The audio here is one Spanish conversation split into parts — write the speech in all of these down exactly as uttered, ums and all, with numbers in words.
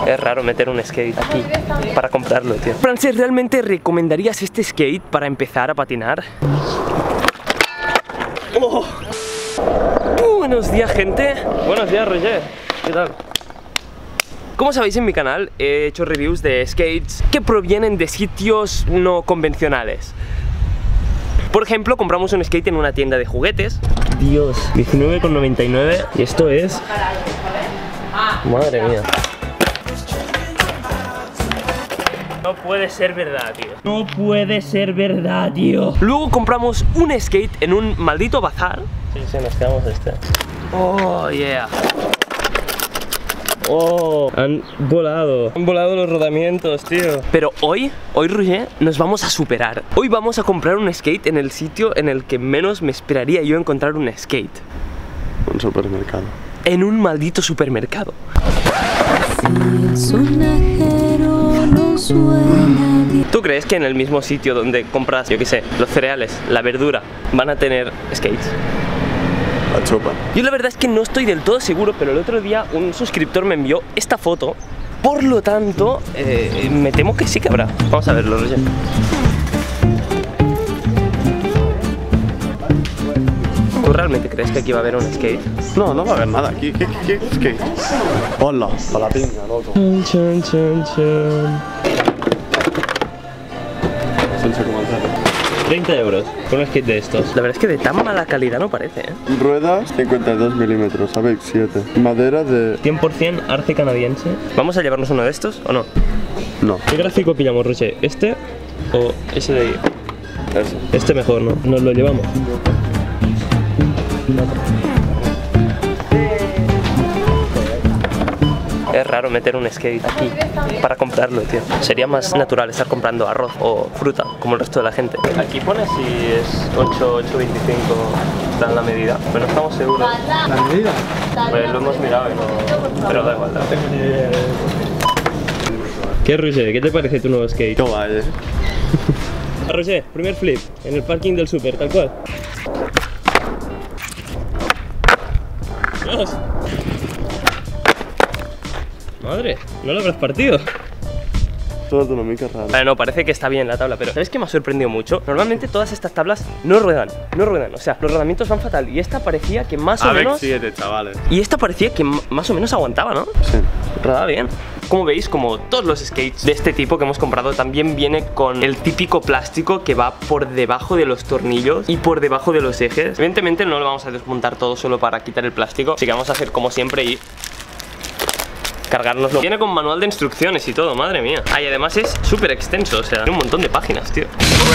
Es raro meter un skate aquí para comprarlo, tío. Frances, ¿realmente recomendarías este skate para empezar a patinar? Oh. Buenos días, gente. Buenos días, Roger. ¿Qué tal? Como sabéis, en mi canal he hecho reviews de skates que provienen de sitios no convencionales. Por ejemplo, compramos un skate en una tienda de juguetes. Dios, diecinueve con noventa y nueve. Y esto es... Madre mía. No puede ser verdad, tío. No puede ser verdad, tío. Luego compramos un skate en un maldito bazar. Sí, sí, nos quedamos este. Oh, yeah. Oh, han volado. Han volado los rodamientos, tío. Pero hoy, hoy, Roger, nos vamos a superar. Hoy vamos a comprar un skate en el sitio en el que menos me esperaría yo encontrar un skate. Un supermercado. En un maldito supermercado. ¿Tú crees que en el mismo sitio donde compras, yo qué sé, los cereales, la verdura, van a tener skates? La chopa. Yo la verdad es que no estoy del todo seguro, pero el otro día un suscriptor me envió esta foto. Por lo tanto, eh, me temo que sí que habrá. Vamos a verlo, Roger. ¿Tú realmente crees que aquí va a haber un skate? No, no va a haber nada aquí. ¿Qué, qué, qué skate? Hola, para la pinga, loco. Chun, chun, chun. treinta euros con un skate de estos. La verdad es que de tan mala calidad no parece, ¿eh? Ruedas cincuenta y dos milímetros, A B X siete. Madera de... cien por cien arce canadiense. ¿Vamos a llevarnos uno de estos o no? No. ¿Qué gráfico pillamos, Roche? ¿Este o ese de ahí? Ese. Este mejor, ¿no? Nos lo llevamos. Es raro meter un skate aquí para comprarlo, tío. Sería más natural estar comprando arroz o fruta, como el resto de la gente. Aquí pone si es ocho, ocho veinticinco, está en la medida, pero no estamos seguros. ¿La medida? Pues lo hemos mirado y no... pero da igual. No tengo ni idea. ¿Qué, Roger? ¿Qué te parece tu nuevo skate? Qué guay, eh. Roger, primer flip en el parking del súper, tal cual. ¡Dios! Madre, no lo habrás partido. Toda tu nomica rara. Vale, no, parece que está bien la tabla, pero ¿sabes qué me ha sorprendido mucho? Normalmente todas estas tablas no ruedan, no ruedan, o sea, los rodamientos van fatal. Y esta parecía que más o menos... A B X siete, chavales. Y esta parecía que más o menos aguantaba, ¿no? Sí. Rodaba bien. Como veis, como todos los skates de este tipo que hemos comprado, también viene con el típico plástico que va por debajo de los tornillos y por debajo de los ejes. Evidentemente no lo vamos a desmontar todo solo para quitar el plástico, así que vamos a hacer como siempre y... cargárnoslo. Viene con manual de instrucciones y todo, madre mía. Ah, y además es súper extenso, o sea, tiene un montón de páginas, tío.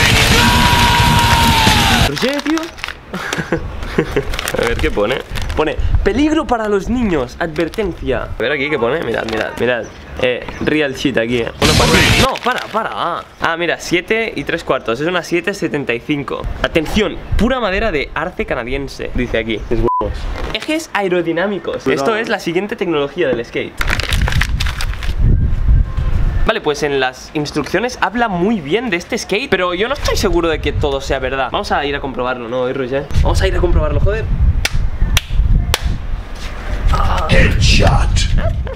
¿Roger, tío? A ver qué pone. Pone, peligro para los niños, advertencia. A ver aquí qué pone, mirad, mirad, mirad. Eh, real shit aquí, eh. Una no, para, para. Ah, ah mira, siete y tres cuartos, es una siete setenta y cinco. Atención, pura madera de arce canadiense, dice aquí. Es huevos. Ejes aerodinámicos. Pero... esto es la siguiente tecnología del skate. Vale, pues en las instrucciones habla muy bien de este skate, pero yo no estoy seguro de que todo sea verdad. Vamos a ir a comprobarlo, ¿no, Roger? Vamos a ir a comprobarlo, joder. Ah. Headshot.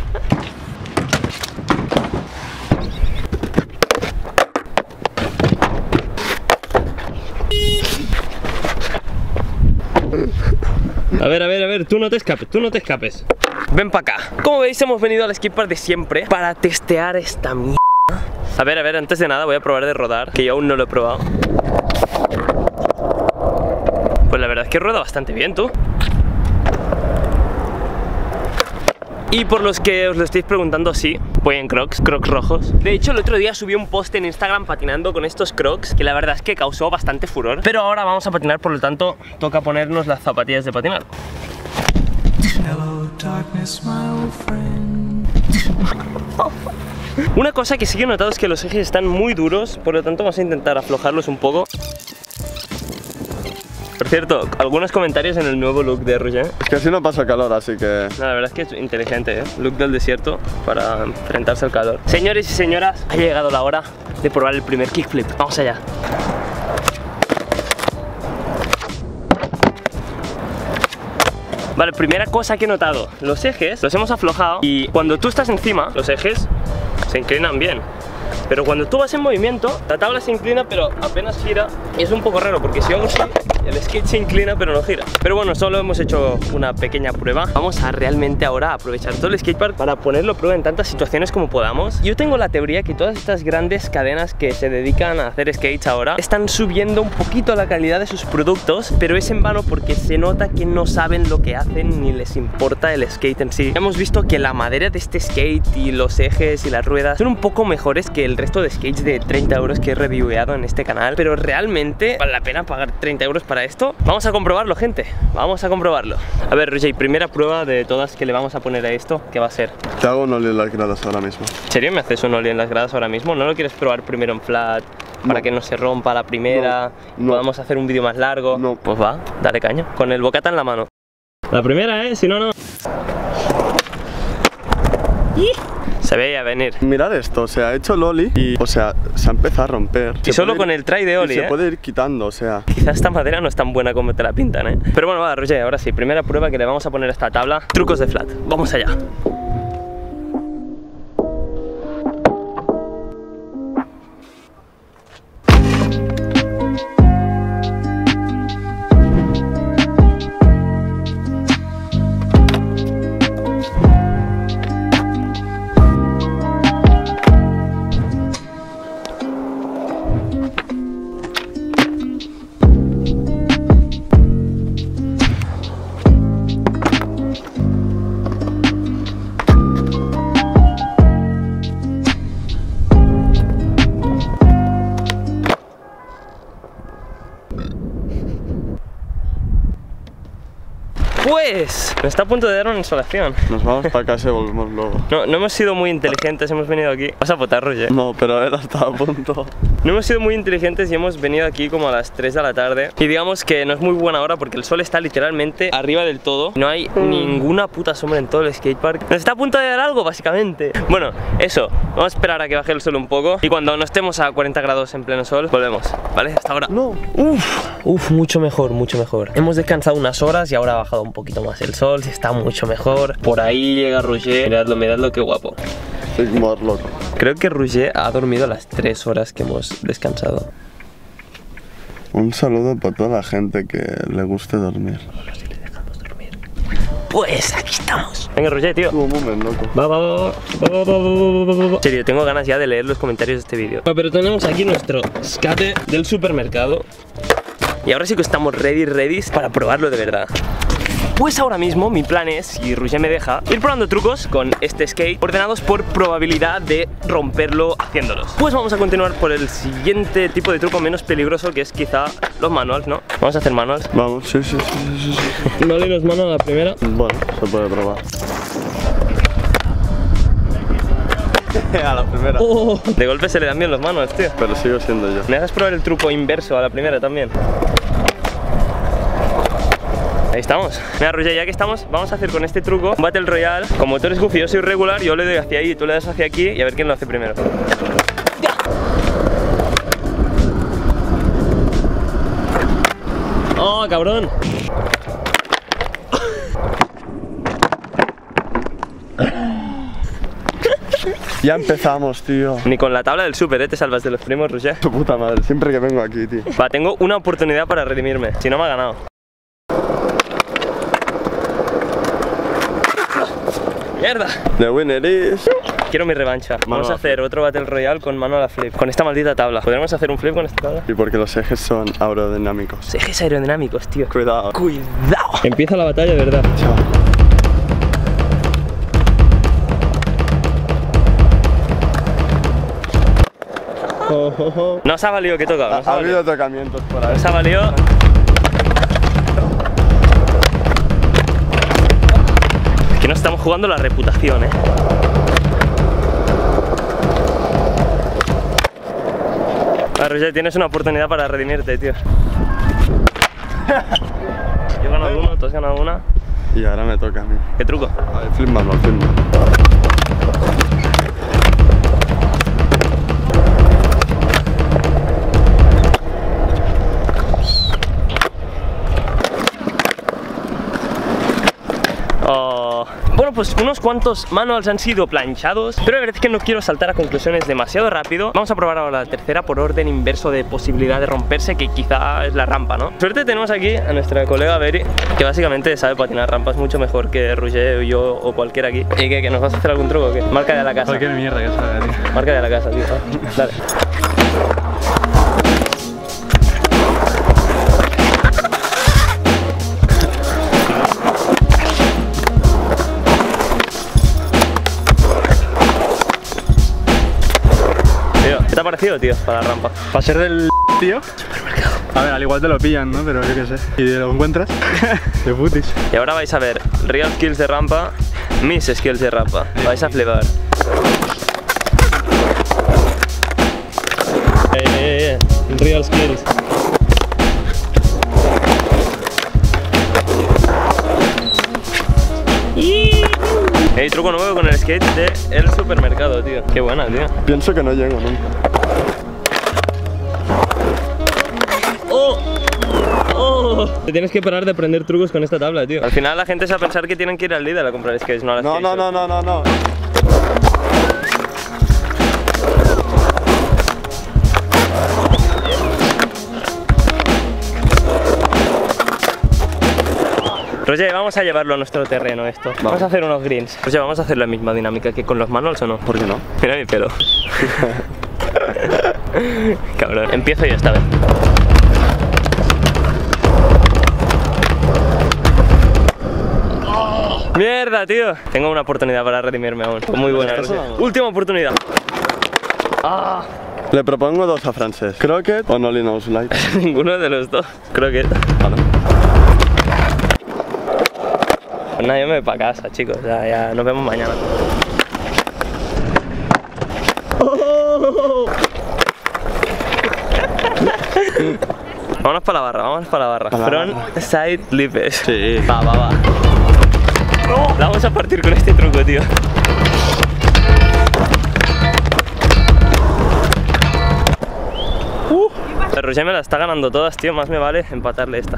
A ver, a ver, a ver, tú no te escapes, tú no te escapes. Ven para acá. Como veis, hemos venido al skatepark de siempre para testear esta mierda. A ver, a ver, antes de nada voy a probar de rodar, que yo aún no lo he probado. Pues la verdad es que rueda bastante bien, tú. Y por los que os lo estáis preguntando, sí, voy en crocs, crocs rojos. De hecho, el otro día subí un post en Instagram patinando con estos crocs, que la verdad es que causó bastante furor. Pero ahora vamos a patinar, por lo tanto, toca ponernos las zapatillas de patinar. Hello, darkness, my old friend. Una cosa que sí que he notado es que los ejes están muy duros, por lo tanto vamos a intentar aflojarlos un poco. Por cierto, algunos comentarios en el nuevo look de Roger. Es que así no pasa calor, así que... No, la verdad es que es inteligente, ¿eh? Look del desierto para enfrentarse al calor. Señores y señoras, ha llegado la hora de probar el primer kickflip. Vamos allá. Vale, primera cosa que he notado. Los ejes los hemos aflojado y cuando tú estás encima, los ejes se inclinan bien. Pero cuando tú vas en movimiento, la tabla se inclina pero apenas gira. Y es un poco raro porque si hago así, el skate se inclina pero no gira. Pero bueno, solo hemos hecho una pequeña prueba. Vamos a realmente ahora aprovechar todo el skatepark para ponerlo a prueba en tantas situaciones como podamos. Yo tengo la teoría que todas estas grandes cadenas que se dedican a hacer skates ahora están subiendo un poquito la calidad de sus productos, pero es en vano porque se nota que no saben lo que hacen ni les importa el skate en sí. Hemos visto que la madera de este skate y los ejes y las ruedas son un poco mejores que el resto de skates de treinta euros que he reviewado en este canal, pero realmente vale la pena pagar treinta euros para esto. Vamos a comprobarlo, gente, vamos a comprobarlo. A ver, Roger, primera prueba de todas que le vamos a poner a esto, ¿qué va a ser? Te hago un ollie en las gradas ahora mismo. ¿En serio me haces un ollie en las gradas ahora mismo? ¿No lo quieres probar primero en flat para No. que no se rompa la primera No. y No. podamos hacer un vídeo más largo? No. Pues va, dale caña, con el bocata en la mano. La primera, ¿eh? Si no, no. Se veía venir. Mirad esto, o sea, he hecho el ollie y, o sea, se ha empezado a romper. Y Se solo puede con ir- el try de y ollie, se ¿eh? puede ir quitando, o sea. Quizás esta madera no es tan buena como te la pintan, ¿eh? Pero bueno, va, Roger, ahora sí, primera prueba que le vamos a poner a esta tabla. Trucos de flat, vamos allá. Pues, me está a punto de dar una insolación. Nos vamos para casa y volvemos luego. No, no hemos sido muy inteligentes, hemos venido aquí. Vas a votar, Roger. No, pero él estaba a punto. No hemos sido muy inteligentes y hemos venido aquí como a las tres de la tarde. Y digamos que no es muy buena hora porque el sol está literalmente arriba del todo. No hay ninguna puta sombra en todo el skatepark. Nos está a punto de dar algo, básicamente. Bueno, eso. Vamos a esperar a que baje el sol un poco. Y cuando no estemos a cuarenta grados en pleno sol, volvemos. ¿Vale? Hasta ahora. No. Uf, uf, mucho mejor, mucho mejor. Hemos descansado unas horas y ahora ha bajado un poquito más el sol. Está mucho mejor. Por ahí llega Roger. Miradlo, miradlo, qué guapo. Soy more loco. Creo que Roger ha dormido las tres horas que hemos descansado. Un saludo para toda la gente que le guste dormir. Pues aquí estamos. Venga, Roger, tío. Un momento, loco. Va, va, va, va, va, va, va, va, va. En serio, tengo ganas ya de leer los comentarios de este vídeo. Pero tenemos aquí nuestro skate del supermercado. Y ahora sí que estamos ready, ready para probarlo de verdad. Pues ahora mismo mi plan es, si Roger me deja, ir probando trucos con este skate ordenados por probabilidad de romperlo haciéndolos. Pues vamos a continuar por el siguiente tipo de truco menos peligroso, que es quizá los manuals, ¿no? Vamos a hacer manuals. Vamos, sí, sí, sí, sí, sí. Vale, los manuals la primera. Bueno, se puede probar. A la primera. Oh, de golpe se le dan bien los manuals, tío. Pero sigo siendo yo. ¿Me dejas probar el truco inverso a la primera también? Ahí estamos. Mira, Roger, ya que estamos, vamos a hacer con este truco un Battle Royale. Como tú eres goofy, yo soy regular, yo le doy hacia ahí y tú le das hacia aquí y a ver quién lo hace primero. ¡Oh, cabrón! Ya empezamos, tío. Ni con la tabla del super, ¿eh? Te salvas de los primos, Roger. Tu puta madre, siempre que vengo aquí, tío. Va, tengo una oportunidad para redimirme. Si no, me ha ganado. ¡Mierda! The winner is... Quiero mi revancha. Vamos a a hacer otro Battle Royale con mano a la flip. Con esta maldita tabla. ¿Podremos hacer un flip con esta tabla? Y porque los ejes son aerodinámicos. Ejes aerodinámicos, tío. Cuidado. ¡Cuidado! Empieza la batalla, de verdad. Chao. Oh, oh, oh. No se ha valido que toca. Ha, No se ha ha habido valido. tocamientos por ahí. No se ha valido. Es que nos estamos jugando la reputación, eh. A ver, Roger, tienes una oportunidad para redimirte, tío. Yo he ganado uno, tú has ganado una. Y ahora me toca a mí. ¿Qué truco? A ver, flip manual, flip manual. pues unos cuantos manuals han sido planchados, pero la verdad es que no quiero saltar a conclusiones demasiado rápido. Vamos a probar ahora la tercera por orden inverso de posibilidad de romperse, que quizá es la rampa, ¿no? Suerte tenemos aquí a nuestra colega Beri, que básicamente sabe patinar rampas mucho mejor que Roger o yo o cualquiera aquí. ¿Y que, que nos vas a hacer algún truco o qué? Marca de la casa. Cualquier mierda que sabe, tío. Marca de la casa, tío. Ah, dale. ¿Qué te ha parecido, tío, para la rampa? Para ser del tío, a ver, al igual te lo pillan, ¿no? Pero yo qué sé. Y te lo encuentras, de putis. Y ahora vais a ver real skills de rampa, mis skills de rampa. Vais a flipar. Eh, eh, eh, real skills. Hey, truco nuevo con el skate de el supermercado, tío. Qué buena, tío. Pienso que no llego nunca. ¡Oh! ¡Oh! Te tienes que parar de aprender trucos con esta tabla, tío. Al final la gente se va a pensar que tienen que ir al Lidl a comprar skates, no a las No, skate no, shop. no, no, no, no. Roger, vamos a llevarlo a nuestro terreno esto. Vamos, vamos a hacer unos greens. Roger, vamos a hacer la misma dinámica que con los manuals, ¿o no? ¿Por qué no? Mira mi pelo. Cabrón, empiezo yo esta vez. Mierda, tío. Tengo una oportunidad para redimirme aún. Muy buena, Roger. Última oportunidad. Ah. Le propongo dos a Francesc. Croquet o Nolly Nose Light. Ninguno de los dos. Croquet. Vale. Pues nada, yo me voy para casa, chicos. Ya, ya nos vemos mañana. Oh. Vámonos para la barra, vámonos para la barra. Pa la Front barra. side lippes. Sí. Va, va, va. La vamos a partir con este truco, tío. Uh. El Roger me la está ganando todas, tío. Más me vale empatarle esta.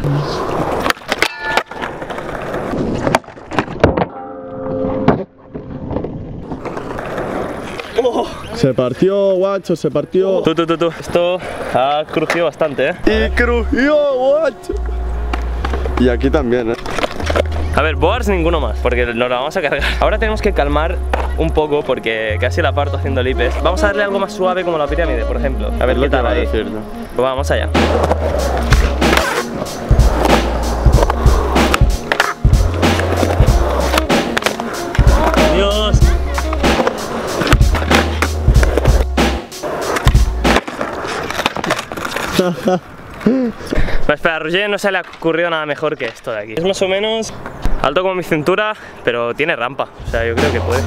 Oh. Se partió, guacho, se partió. Tú, tú, tú, tú. Esto ha crujido bastante, ¿eh? Y crujió, guacho. Y aquí también, ¿eh? A ver, boards ninguno más, porque nos la vamos a cargar. Ahora tenemos que calmar un poco porque casi la parto haciendo lipes. Vamos a darle algo más suave como la pirámide, por ejemplo. A ver Es qué lo que tal iba a ahí. decir yo. Pues vamos allá. Dios. Pues espera, a Roger no se le ha ocurrido nada mejor que esto de aquí. Es más o menos alto como mi cintura, pero tiene rampa. O sea, yo creo que puede.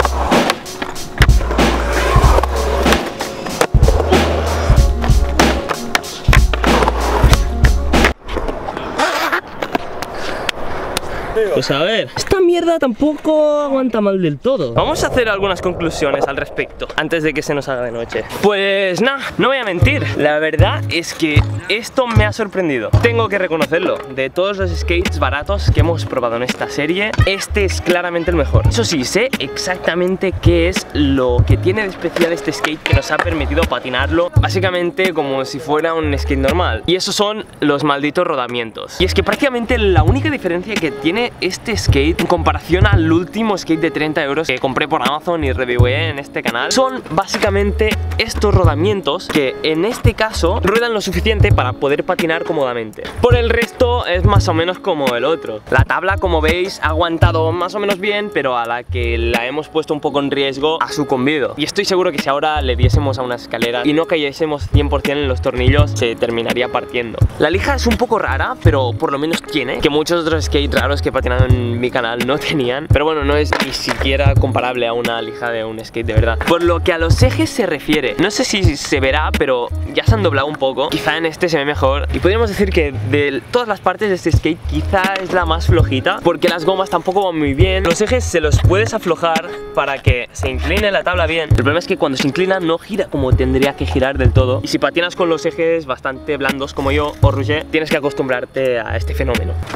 Pues a ver, esta mierda tampoco aguanta mal del todo. Vamos a hacer algunas conclusiones al respecto antes de que se nos haga de noche. Pues nada, no voy a mentir. La verdad es que esto me ha sorprendido. Tengo que reconocerlo. De todos los skates baratos que hemos probado en esta serie, este es claramente el mejor. Eso sí, sé exactamente qué es lo que tiene de especial este skate que nos ha permitido patinarlo básicamente como si fuera un skate normal. Y esos son los malditos rodamientos. Y es que prácticamente la única diferencia que tiene este skate en comparación al último skate de treinta euros que compré por Amazon y reviewé en este canal son básicamente estos rodamientos que en este caso ruedan lo suficiente para poder patinar cómodamente. Por el resto es más o menos como el otro. La tabla, como veis, ha aguantado más o menos bien, pero a la que la hemos puesto un poco en riesgo ha sucumbido. Y estoy seguro que si ahora le diésemos a una escalera y no cayésemos cien por cien en los tornillos, se terminaría partiendo. La lija es un poco rara, pero por lo menos tiene, que muchos otros skates raros que he patinado en mi canal no tenían. Pero bueno, no es ni siquiera comparable a una lija de un skate de verdad. Por lo que a los ejes se refiere, no sé si se verá, pero ya se han doblado un poco. Quizá en este se ve mejor. Y podríamos decir que de todas las partes de este skate quizá es la más flojita, porque las gomas tampoco van muy bien. Los ejes se los puedes aflojar para que se incline la tabla bien. El problema es que cuando se inclina no gira como tendría que girar del todo. Y si patinas con los ejes bastante blandos como yo o Roger, tienes que acostumbrarte a este fenómeno.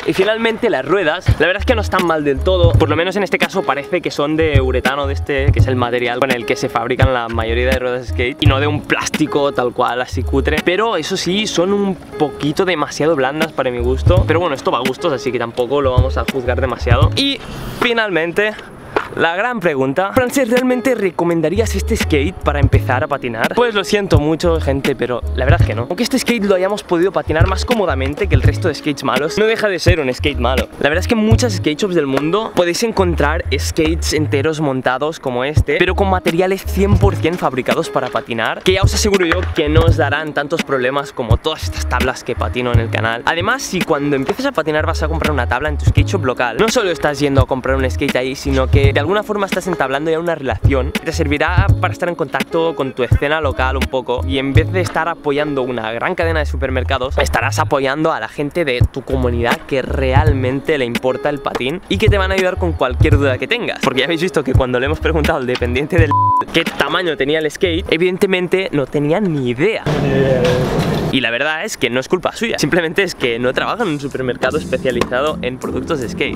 Y finalmente las ruedas, la verdad es que no están mal del todo. Por lo menos en este caso parece que son de uretano, de este, que es el material con el que se fabrican la mayoría de ruedas de skate, y no de un plástico tal cual así cutre. Pero eso sí, son un poquito demasiado blandas para mi gusto. Pero bueno, esto va a gustos, así que tampoco lo vamos a juzgar demasiado. Y finalmente, la gran pregunta: Francesc, ¿realmente recomendarías este skate para empezar a patinar? Pues lo siento mucho, gente, pero la verdad es que no. Aunque este skate lo hayamos podido patinar más cómodamente que el resto de skates malos, no deja de ser un skate malo. La verdad es que en muchas skate shops del mundo podéis encontrar skates enteros montados como este, pero con materiales cien por cien fabricados para patinar, que ya os aseguro yo que no os darán tantos problemas como todas estas tablas que patino en el canal. Además, si cuando empieces a patinar vas a comprar una tabla en tu skate shop local, no solo estás yendo a comprar un skate ahí, sino que de alguna forma estás entablando ya una relación que te servirá para estar en contacto con tu escena local un poco, y en vez de estar apoyando una gran cadena de supermercados, estarás apoyando a la gente de tu comunidad que realmente le importa el patín y que te van a ayudar con cualquier duda que tengas. Porque ya habéis visto que cuando le hemos preguntado al dependiente del qué tamaño tenía el skate, evidentemente no tenía ni idea. Y la verdad es que no es culpa suya, simplemente es que no trabaja en un supermercado especializado en productos de skate.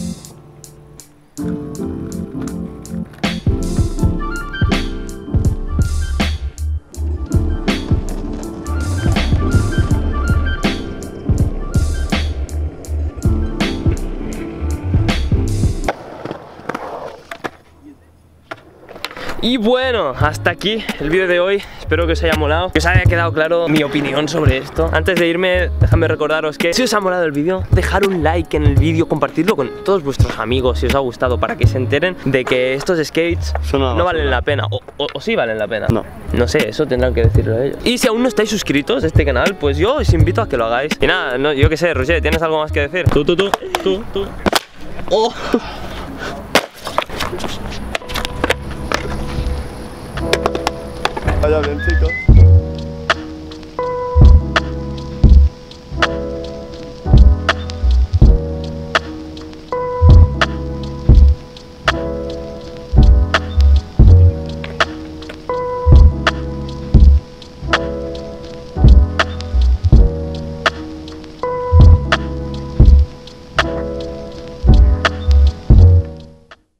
Y bueno, hasta aquí el vídeo de hoy. Espero que os haya molado, que os haya quedado claro mi opinión sobre esto. Antes de irme, dejadme recordaros que si os ha molado el vídeo, dejar un like en el vídeo, compartirlo con todos vuestros amigos si os ha gustado, para que se enteren de que estos skates no valen la pena. O, o, o sí valen la pena. No. No sé, eso tendrán que decirlo a ellos. Y si aún no estáis suscritos a este canal, pues yo os invito a que lo hagáis. Y nada, no, yo qué sé, Roger, ¿tienes algo más que decir? Tú, tú, tú, tú, tú. Oh. Vaya bien, chicos.